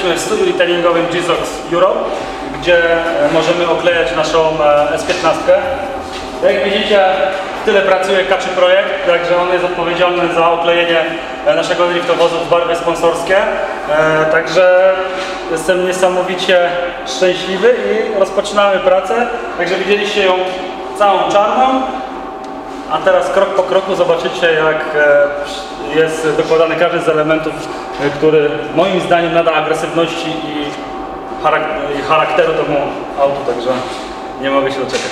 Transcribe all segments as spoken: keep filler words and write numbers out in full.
Jesteśmy w studiu detailingowym G-Zox Europe, gdzie możemy oklejać naszą S piętnaście. Jak widzicie, tyle pracuje Kaczy Projekt, także on jest odpowiedzialny za oklejenie naszego driftowozu w barwy sponsorskie. Także jestem niesamowicie szczęśliwy i rozpoczynamy pracę. Także widzieliście ją całą czarną, a teraz krok po kroku zobaczycie, jak jest dokładany każdy z elementów, który moim zdaniem nada agresywności i charakteru temu autu, także nie mogę się doczekać.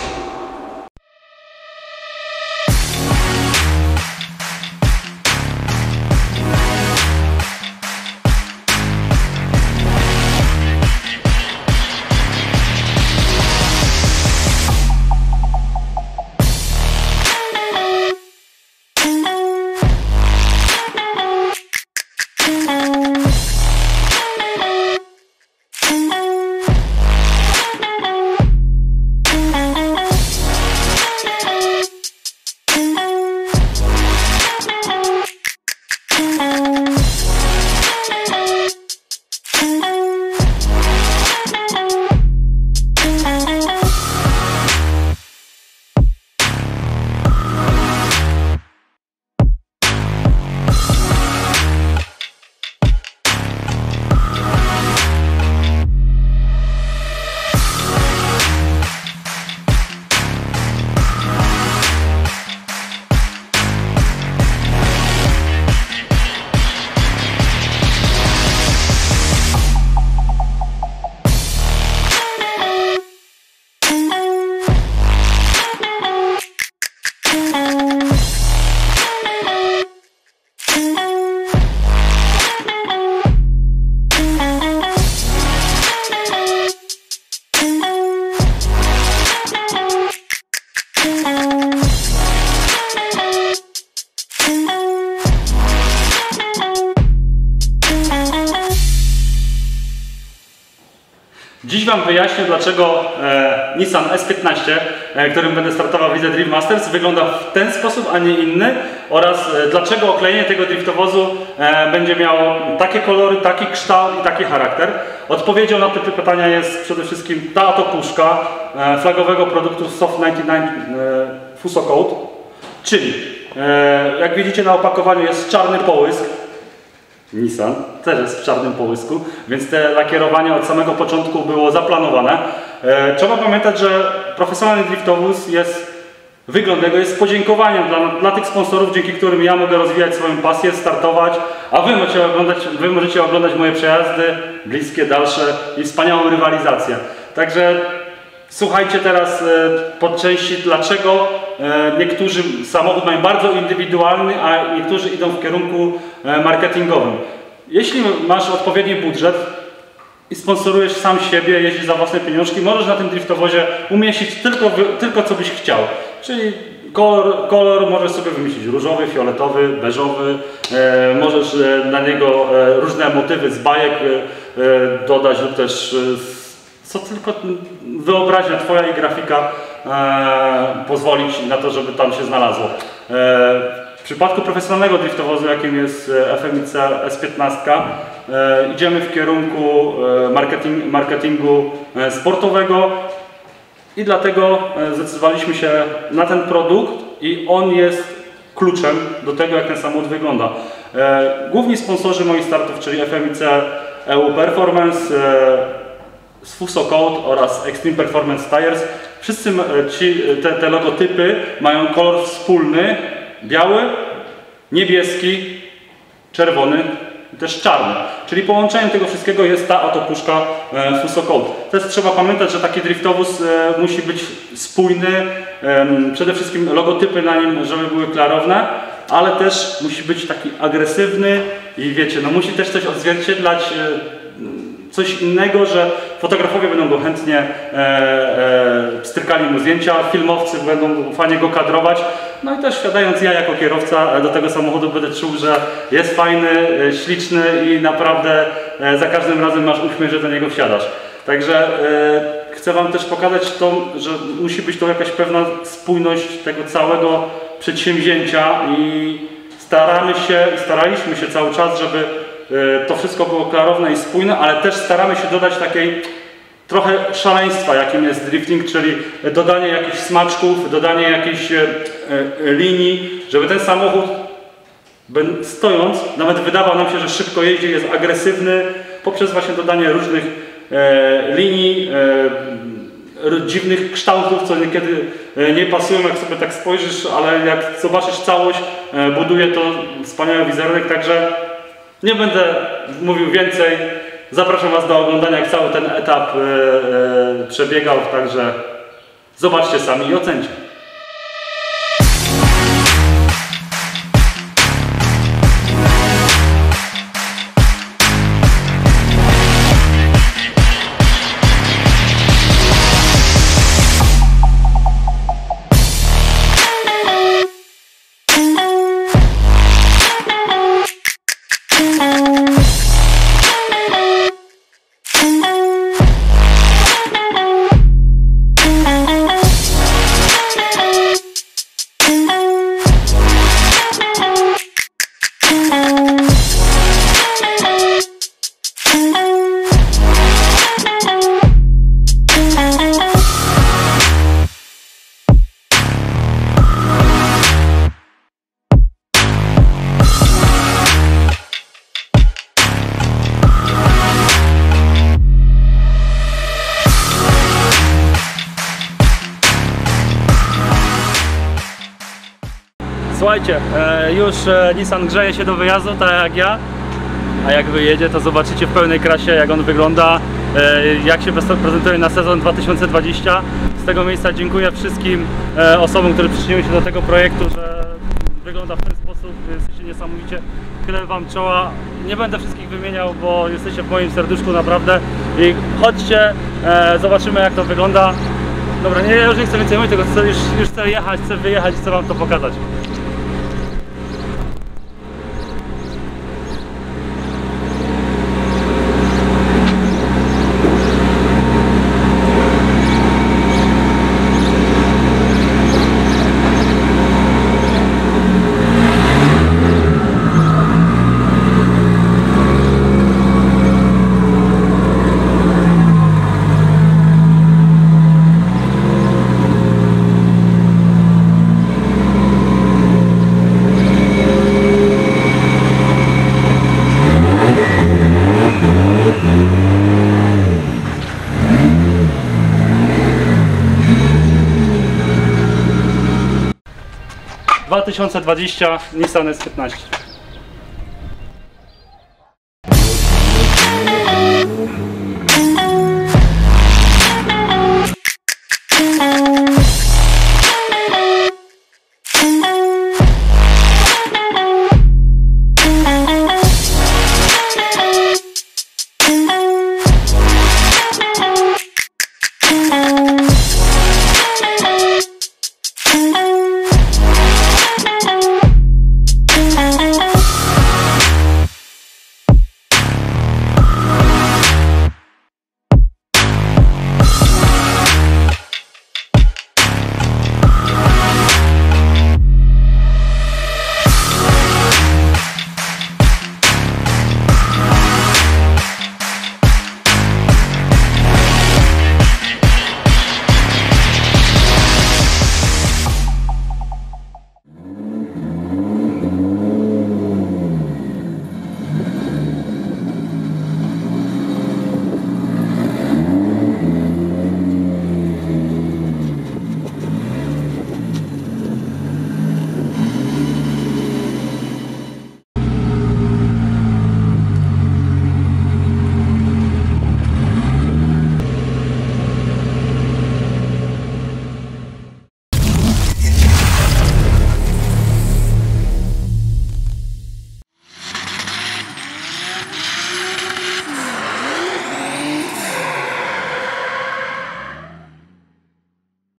Dziś Wam wyjaśnię, dlaczego e, Nissan S piętnaście, e, którym będę startował w lidze Drift Masters, wygląda w ten sposób, a nie inny, oraz e, dlaczego oklejenie tego driftowozu e, będzie miało takie kolory, taki kształt i taki charakter. Odpowiedzią na te pytania jest przede wszystkim ta oto puszka e, flagowego produktu Soft dziewięćdziesiąt dziewięć e, Fuso Coat, czyli e, jak widzicie na opakowaniu jest czarny połysk. Nissan też jest w czarnym połysku, więc te lakierowanie od samego początku było zaplanowane. E, trzeba pamiętać, że profesjonalny driftowóz jest, wygląd jego jest podziękowaniem dla, dla tych sponsorów, dzięki którym ja mogę rozwijać swoją pasję, startować, a wy możecie oglądać, wy możecie oglądać moje przejazdy, bliskie, dalsze i wspaniałą rywalizację. Także słuchajcie teraz e, po części, dlaczego e, niektórzy samochód mają bardzo indywidualny, a niektórzy idą w kierunku e, marketingowym. Jeśli masz odpowiedni budżet i sponsorujesz sam siebie, jeździsz za własne pieniążki, możesz na tym driftowozie umieścić tylko, tylko co byś chciał. Czyli kolor, kolor możesz sobie wymyślić różowy, fioletowy, beżowy, e, możesz e, na niego e, różne motywy z bajek e, dodać lub też e, co tylko wyobraźnia Twoja i grafika e, pozwolić na to, żeby tam się znalazło. E, w przypadku profesjonalnego driftowozu, jakim jest F M I C S piętnaście, e, idziemy w kierunku e, marketing, marketingu e, sportowego i dlatego e, zdecydowaliśmy się na ten produkt i on jest kluczem do tego, jak ten samochód wygląda. E, główni sponsorzy moich startów, czyli F M I C E U Performance, e, z Fuso Coat oraz Extreme Performance Tires. Wszyscy ci, te, te logotypy mają kolor wspólny, biały, niebieski, czerwony i też czarny. Czyli połączeniem tego wszystkiego jest ta oto puszka e, Fuso Coat. Też trzeba pamiętać, że taki driftowóz e, musi być spójny, e, przede wszystkim logotypy na nim, żeby były klarowne, ale też musi być taki agresywny i wiecie, no musi też coś odzwierciedlać, e, coś innego, że fotografowie będą go chętnie e, e, strykali mu zdjęcia, filmowcy będą fajnie go kadrować. No i też wsiadając ja jako kierowca do tego samochodu będę czuł, że jest fajny, e, śliczny i naprawdę e, za każdym razem masz uśmiech, że do niego wsiadasz. Także e, chcę Wam też pokazać to, że musi być to jakaś pewna spójność tego całego przedsięwzięcia i staramy się, staraliśmy się cały czas, żeby to wszystko było klarowne i spójne, ale też staramy się dodać takiej trochę szaleństwa, jakim jest drifting, czyli dodanie jakichś smaczków, dodanie jakichś linii, żeby ten samochód stojąc, nawet wydawał nam się, że szybko jeździ, jest agresywny, poprzez właśnie dodanie różnych e, linii, e, dziwnych kształtów, co niekiedy nie pasują, jak sobie tak spojrzysz, ale jak zobaczysz całość, e, buduje to wspaniały wizerunek, także nie będę mówił więcej. Zapraszam Was do oglądania, jak cały ten etap e, e, przebiegał, także zobaczcie sami i ocencie. Słuchajcie, już Nissan grzeje się do wyjazdu, tak jak ja, a jak wyjedzie, to zobaczycie w pełnej krasie, jak on wygląda, jak się prezentuje na sezon dwa tysiące dwudziesty. Z tego miejsca dziękuję wszystkim osobom, które przyczyniły się do tego projektu, że wygląda w ten sposób. Jesteście niesamowicie, chylę Wam czoła. Nie będę wszystkich wymieniał, bo jesteście w moim serduszku naprawdę. I chodźcie, zobaczymy, jak to wygląda. Dobra, nie, ja już nie chcę więcej mówić, tylko chcę, już, już chcę jechać, chcę wyjechać i chcę Wam to pokazać. dwa tysiące dwudziesty Nissan S piętnaście.